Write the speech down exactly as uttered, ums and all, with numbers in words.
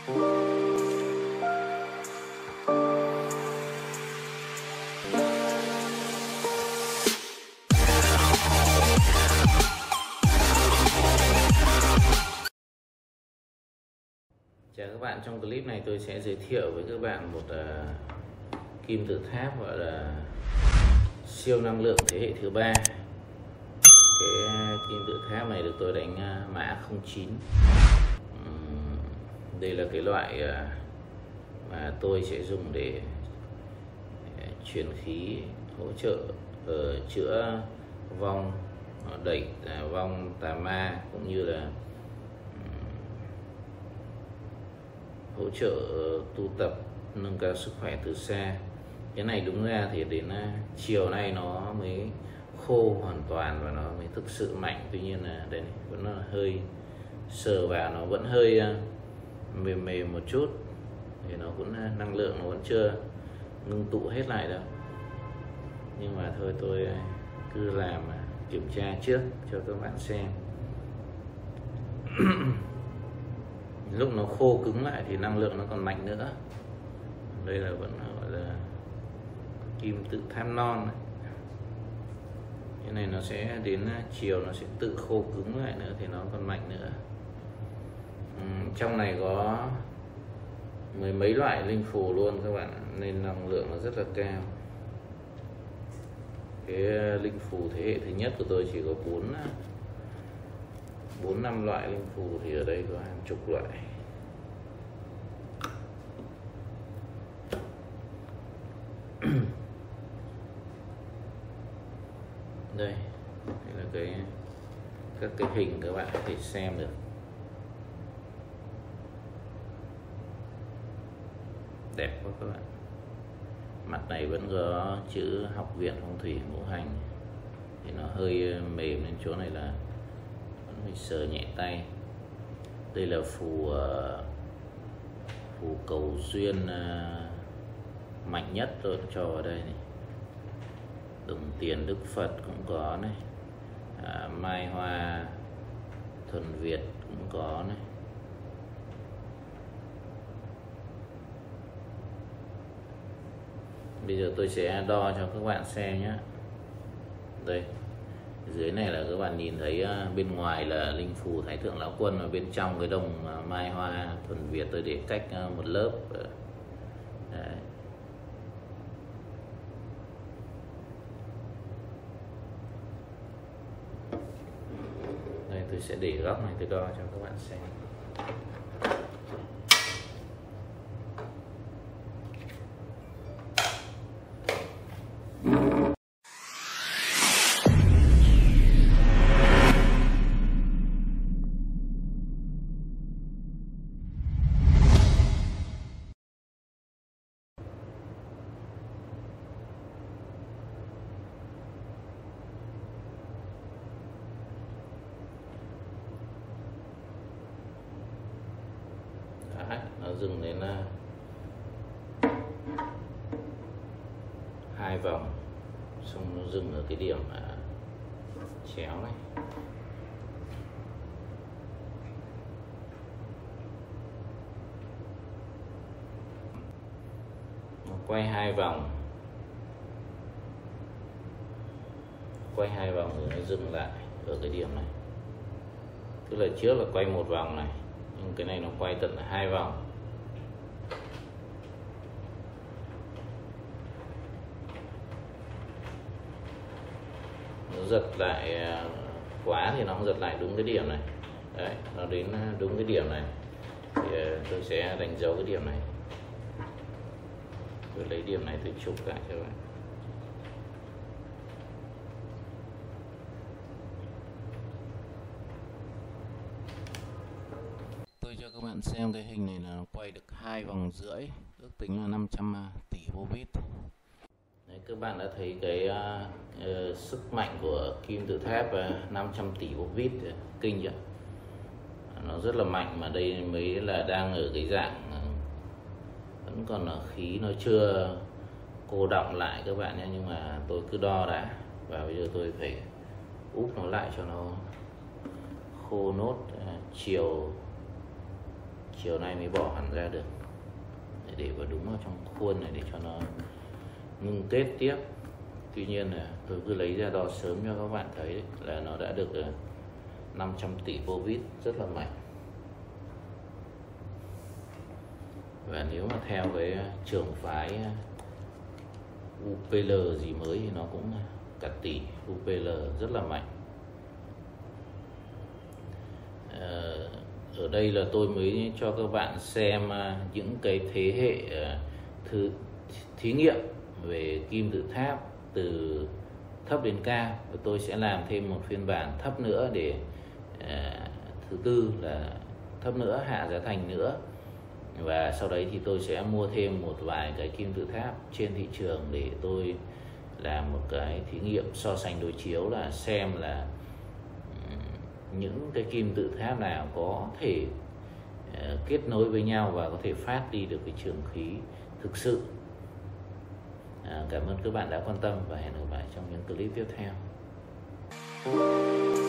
Chào các bạn, trong clip này tôi sẽ giới thiệu với các bạn một uh, kim tự tháp gọi là siêu năng lượng thế hệ thứ ba. Cái kim tự tháp này được tôi đánh uh, mã không chín. uhm, Đây là cái loại uh, mà tôi sẽ dùng để uh, truyền khí hỗ trợ uh, chữa vong, đẩy uh, vong tà ma, cũng như là hỗ trợ tu tập nâng cao sức khỏe từ xa. Cái này đúng ra thì đến chiều nay nó mới khô hoàn toàn và nó mới thực sự mạnh. Tuy nhiên là đây vẫn là hơi sờ vào nó vẫn hơi mềm mềm một chút, thì nó cũng năng lượng nó vẫn chưa ngưng tụ hết lại đâu. Nhưng mà thôi tôi cứ làm kiểm tra trước cho các bạn xem. Lúc nó khô cứng lại thì năng lượng nó còn mạnh nữa. Đây là vẫn gọi là kim tự tháp non này. Cái này nó sẽ đến chiều nó sẽ tự khô cứng lại nữa thì nó còn mạnh nữa. uhm, Trong này có mười mấy loại linh phù luôn các bạn, nên năng lượng nó rất là cao. Cái linh phù thế hệ thứ nhất của tôi chỉ có bốn bốn năm loại linh phù, thì ở đây có hàng chục loại. Đây, đây là cái các cái hình các bạn có thể xem được. Đẹp quá các bạn. Mặt này vẫn có chữ Học viện Phong thủy Ngũ hành, thì nó hơi mềm nên chỗ này là mình sờ nhẹ tay. Đây là phù phù cầu duyên mạnh nhất tôi cho ở đây này. Đồng tiền Đức Phật cũng có này, à, mai hoa thuần Việt cũng có này. Bây giờ tôi sẽ đo cho các bạn xem nhé. Đây, dưới này là các bạn nhìn thấy bên ngoài là linh phù Thái Thượng Lão Quân, và bên trong cái đồng mai hoa thuần Việt tôi để cách một lớp. Đấy. Đây tôi sẽ để góc này tôi đo cho các bạn xem. Đấy, nó dừng đến uh, hai vòng, xong nó dừng ở cái điểm uh, chéo này. Nó quay hai vòng, quay hai vòng rồi nó dừng lại ở cái điểm này. Tức là trước là quay một vòng này, nhưng cái này nó quay tận hai vòng. Nó giật lại quá thì nó không giật lại đúng cái điểm này. Đấy, nó đến đúng cái điểm này thì tôi sẽ đánh dấu cái điểm này. Tôi lấy điểm này tôi chụp lại cho các bạn. Tôi cho các bạn xem cái hình này là nó quay được hai vòng rưỡi, ước tính là năm trăm tỷ vô vít. Đấy, các bạn đã thấy cái uh, uh, sức mạnh của kim tự tháp uh, năm trăm tỷ vô vít, kinh chưa? Nó rất là mạnh, mà đây mới là đang ở cái dạng uh, vẫn còn ở khí, nó chưa cô đọng lại các bạn nhé. Nhưng mà tôi cứ đo đã, và bây giờ tôi phải úp nó lại cho nó khô nốt. uh, chiều chiều nay mới bỏ hẳn ra được, để, để vào đúng vào trong khuôn này để cho nó ngưng kết tiếp. Tuy nhiên là tôi cứ lấy ra đo sớm cho các bạn thấy đấy, là nó đã được năm trăm tỷ vô vít, rất là mạnh. Và nếu mà theo cái trường phái u pê lờ gì mới thì nó cũng cả tỷ u pê lờ, rất là mạnh. Ở đây là tôi mới cho các bạn xem những cái thế hệ thứ thí nghiệm về kim tự tháp từ thấp đến cao, và tôi sẽ làm thêm một phiên bản thấp nữa để à, thứ tư là thấp nữa, hạ giá thành nữa. Và sau đấy thì tôi sẽ mua thêm một vài cái kim tự tháp trên thị trường để tôi làm một cái thí nghiệm so sánh đối chiếu, là xem là những cái kim tự tháp nào có thể uh, kết nối với nhau và có thể phát đi được cái trường khí thực sự. À, cảm ơn các bạn đã quan tâm và hẹn gặp lại trong những clip tiếp theo.